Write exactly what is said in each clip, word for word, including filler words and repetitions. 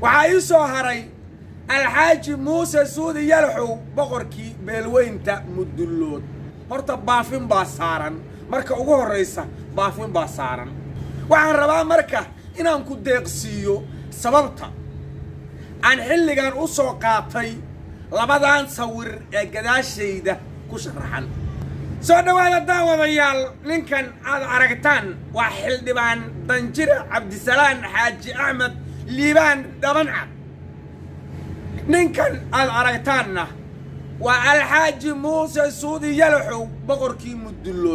وعايسو هري الحاج موسى سودي يلحو بقركي بيلوينتا مدلود horta baafin baa saaran marka ugu horeysa baafin baa saaran waxaan rabaa marka inaan ku deeqsiyo sababta aan xilligan u soo qaatay labadan sawir ee gadaashayda ku sharaxan soo dhawaada daawadayaal ninkan aad aragtaan waa xildhibaan Danjire Cabdisalaan Xaaji Axmed Liibaan Dhabancad ninkan aad aragtaanna والحاج موسى سودي يلحو بقركي مدلود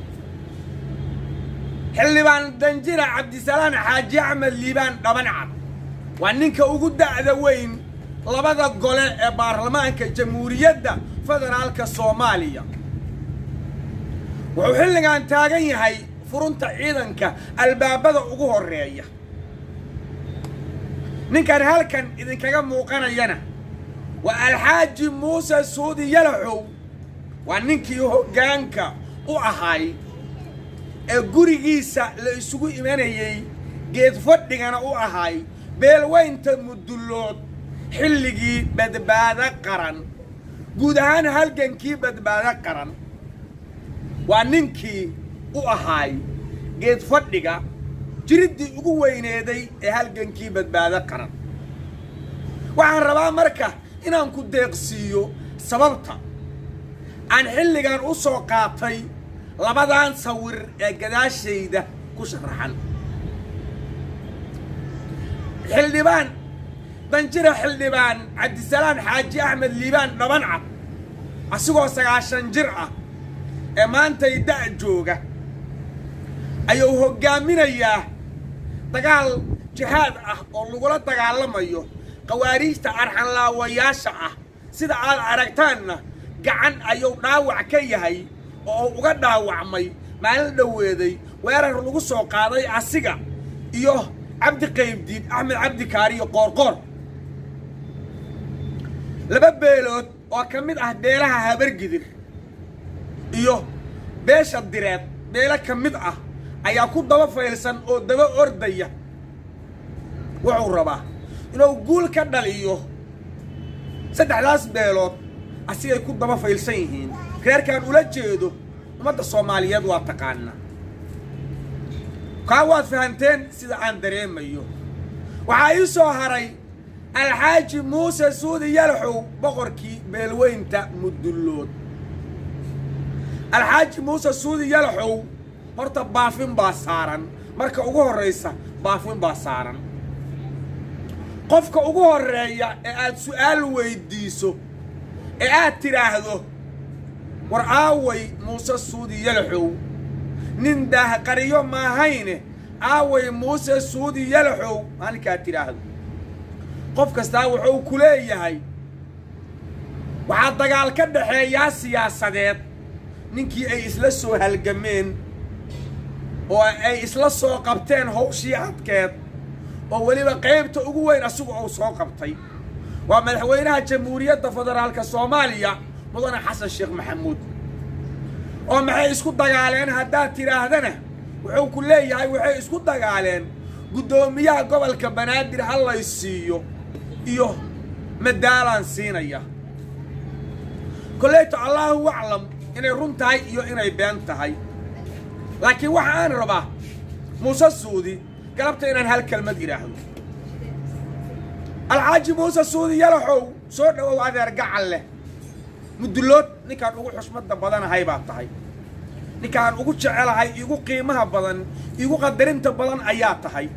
حلبان دنجيرة عبدالسلام حاج أحمد ليبان دبنعد وانينك اوغو دعدا وين لبدا قولي بارلمانك جمهورية فدرالك الصومالية وحلقان تاقين هاي فرنت عيدنك البابدا اوغو هورية نينكان هالكان إذن كاقا موقانا ينا والحاج موسى سودي يلحو وانينكي هوغانكا او اهاي ee gurigiisa la isugu imanayay geed fadhigana u ahay beelweynta mudullood xilligii badbaada qaran guud ahaan halgankii badbaada qaran waa ninkii u ahay geed fadhiga jiridii ugu weyneeday ee halgankii badbaada qaran waxaan rabaa marka inaan ku deeqsiyo sababta aan xilligan u soo qaatay labadan sawir ee gadaashayda ku sharaxan xildhibaan Danjire xildhibaan Cabdisalaan Xaaji Axmed Liibaan Dhabancad asigoo sagaashan jir ah ee maanta ida jooga ayuu hogaaminayaa dagaal jihaad ah oo lagula dagaalamayo qawaariijta arxan laawayaasha ah sida aad aragtaanna gacan ayuu dhaawac ka yahay oo uga dhaawacmay maalin dhaweeday weerar lagu soo qaaday asiga iyo Cabdi Qaybdiid Axmed Cabdi Kaariyo Qoorqoor laba beelood oo kamid ah beelaha Habargidir iyo beesha Direed beela kamid ah ayaa ku daba faylsan oo daba ordaya wuxuu rabaa inuu guul ka dhaliyo saddexdaas beelood asigay ku daba faylsan yihiin reerkan ula jeedo umada Soomaaliyeed waa taqaana ka waad fahanteen sida aan dareemayo waxa ay soo haray الحاج موسى سودي يلحو بقركي بيلوينتا مدلود الحاج موسى سودي يلحو horta baafin baa saaran marka ugu horeysa baafin baa saaran qofka ugu horeeya ee aad su'aal weydiiso ee aad tiraahdo war aaway Muuse Suudi Yalxow nin daah qariyo ma hayne aaway Muuse Suudi Yalxow halka tiraahdo qof kasta wuxuu ku leeyahay waxa dagaal ka dhaxeeya siyaasadeed ninkii ay isla soo halgameen oo ay isla soo qabteen hawshii adkeed oo waliba qaybta ugu weyn asugu oo soo qabtay waa madaxweynaha jamhuuriyadda federaalka Soomaaliya mudane Xasan Sheekh Maxamuud oo maxay isku dagaaleen haddaad tiraahdana wuxuu ku leeyahay waxay isku dagaaleen gudoomiyaha gobolka Banaadir hal la siiyo iyo madaalan siinaya kulleeto Allahu a'lam inay runtahay iyo inay been tahay laakiin waxa aan rabaa Muuse Suudi galabta inaan hal kelmad iraahdo الحاج موسى سودي يلحو soo dhawow adeer gacal leh mudullood ninkaan ugu xushmada badan hay baa tahay ninkaan ugu jecelahay igu qiimaha badan igu qadarinta badan ayaa tahay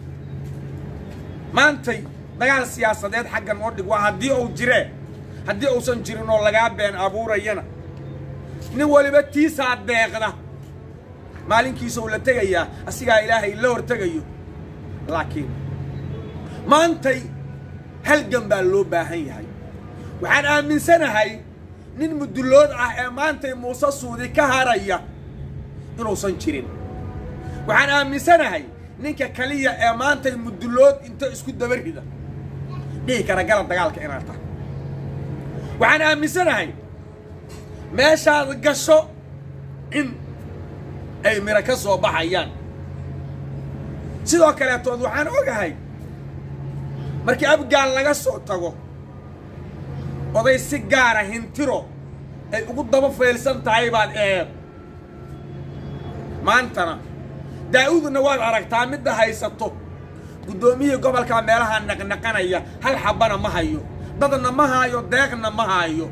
maantay dagaal siyaasadeed xaggan oo dhig waa hadii uu jire hadii uusan jirin oo laga been abuurayana nin waliba tiisa deeqda maalinkiisa uu la tagayaa asiga Ilaahay la hortagayo laakiin maantay halgan baa loo baahan yahay waxaan aaminsanahay nin mudullood ah ee maantay Muuse Suudi ka haraya inuusan jirin waxaan aaminsanahay ninka kaliya ee maantay mudullood inta isku dabarida dhigi kara gala dagaalka inaad tahay waxaan aaminsanahay meeshaad gasho in ay mira ka soo baxayaan sidoo kale tood waxaan ogahay markii abgaal laga soo tago oday si gaara hintiro ay ugu daba feelsan tahay baad eed maantana daa'uudna waad aragtaa midda haysato guddoomiyihii gobolka meelaha naqnaqanaya hal xabana ma hayo dadna ma hayo deeqna ma hayo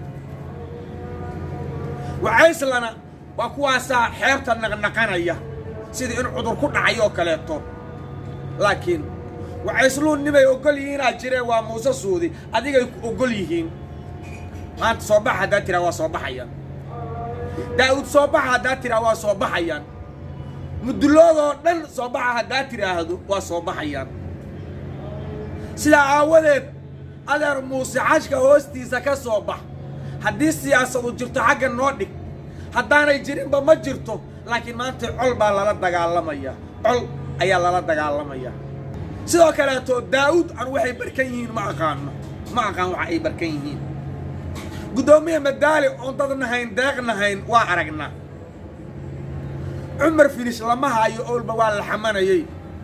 wacayslana waa kuwaasaa xeebta naqnaqanaya sidii in cudur ku dhacay oo kaleeto laakiin wacaysluun nimay ogol yihiin aa jiree waa muuse suudi adigay ku ogol yihiin maanta soo baxa haddaa tiraa waa soo baxayaan daa'uud soo baxa haddaa tiraa waa soo baxayaan mudulloodoo dhan soo baxa haddaa tiraahdo waa soo baxayaan sidaa aawadeed adeer muuse xashka hoostiisa ka soo bax haddii siyaasadu jirto xagga noo dhig haddaanay jirinba ma jirto laakiin maanta col baa lala dagaalamaya col ayaa lala dagaalamaya sidoo kaleeto daa'uud aan waxay barkan yihiin ma aqaano ma aqaan waxa ay barkan yihiin guddoomiye madaali oon dad nahayn deeq nahayn waa aragnaa cumar finish lama haayo owlba waa la xamanayay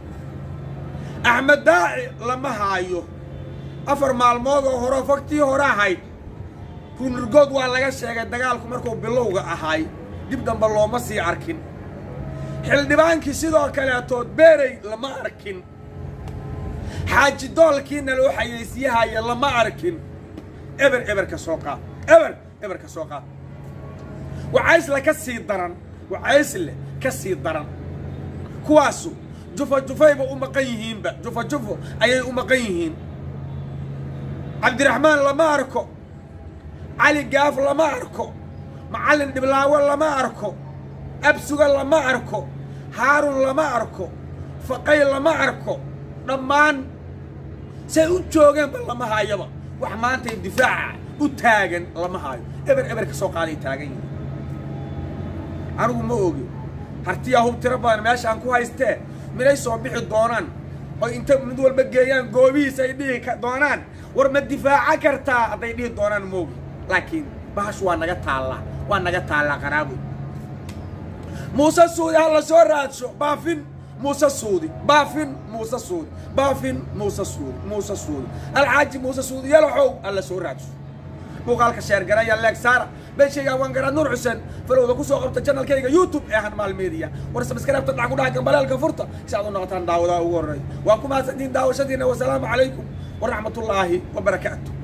axmed daaci lama haayo afar maalmood oo hore fogtii hore ahayd runurgood waa laga sheegay dagaalku markuu bilowga ahaay dib dambe looma sii arkin xildhibaankii sidoo kaleetood beerey lama arkin xaaji doolkiina loo xayeysiiyahaya lama arkin eber eber ka soo qaad eber eber ka soo qaad wacaysle ka sii daran wacaysle ka sii daran kuwaasu jufa jufayba u maqan yihiinba jufa jufo ayay u maqan yihiin cabdiraxmaan lama arko cali gaaf lama arko macallin dhiblaawo lama arko absuga lama arko haarun lama arko faqay lama arko dhammaan say u joogeenba lama haayaba wax maantay difaaca u taagan lama haayo eber eber ka soo qaaday taagan yihiin anigu ma ogi hartiyaa hub tiro badan meeshaan ku haystee minay soo bixi doonaan oo inta mid walba geeyaan goobihiisa ay dhihi doonaan war ma difaaca kartaa hadday dhihi doonaan ma ogi laakiin bahash waa naga taallaa waa naga taallaa qaraabo muuse suudi ha la soo raadsho baafin muuse suudi baafin muuse suudi baafin muuse suudi muuse suudi alxaaji muuse suudi yalaxow ha la soo raadsho muuqaalka sheergaraya leeg saara beeshayga waan garaad nuur xuseen falowda ku soo qabta channelkayga youtube ee hanmaal media war sabskaraabta dhac ku dhaca gambaleelka furta si aad u noqotaan daawadaha ugu horreeya waa ku mahadsantihiin daawashadiina wasalaamu calaykum waraxmatullaahi wabarakaatu